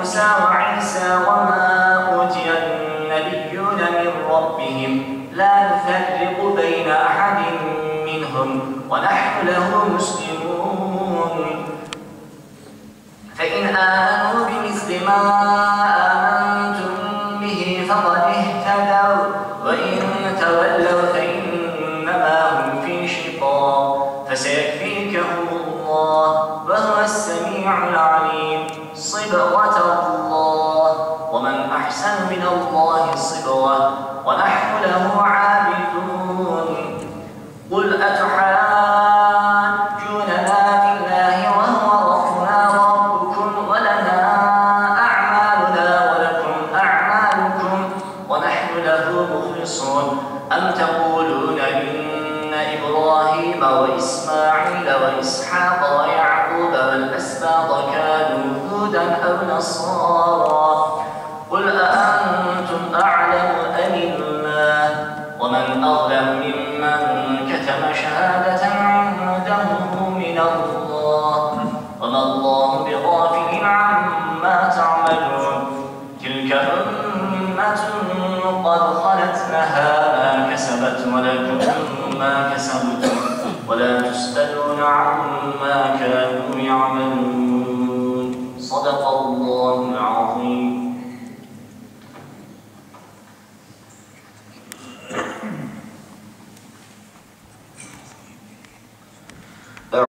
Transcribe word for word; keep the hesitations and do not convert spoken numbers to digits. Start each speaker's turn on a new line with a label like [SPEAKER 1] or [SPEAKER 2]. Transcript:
[SPEAKER 1] موسى وعيسى وما أوتي النبيون من ربهم لا نفرق بين أحد منهم ونحن له مسلمون فإن آمنوا بمثل ما آمنتم به فقد اهتدوا وإن تولوا فإنما هم في شقاق فسيكفيكهم الله وهو السميع العليم صبغة الله ومن أحسن من الله صبغة ونحن له عابدون قل أتحاجوننا في الله وهو ربنا وربكم ولنا أعمالنا ولكم أعمالكم ونحن له مخلصون أم تقولون إن إبراهيم وإسماعيل وإسحاق ويعقوب والأسباط كانوا هودا أو نصارى قل أأنتم أعلم أم الله ومن أظلم ممن كتم شهادة عنده من الله وما الله بغافل عما تعملون تلك أمة قد خلت لها ما كسبت ولكم ما كسبتم ولا تسألون عما كانوا يعملون.